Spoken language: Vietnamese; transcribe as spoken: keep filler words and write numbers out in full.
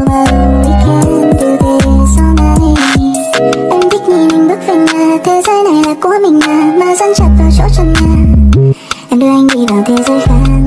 oh, we can do this all night. Em thích nhìn anh bước về nhà, thế giới này là của mình mà, mà dẫn chặt vào chỗ chân nhà. Em đưa anh đi vào thế giới khác.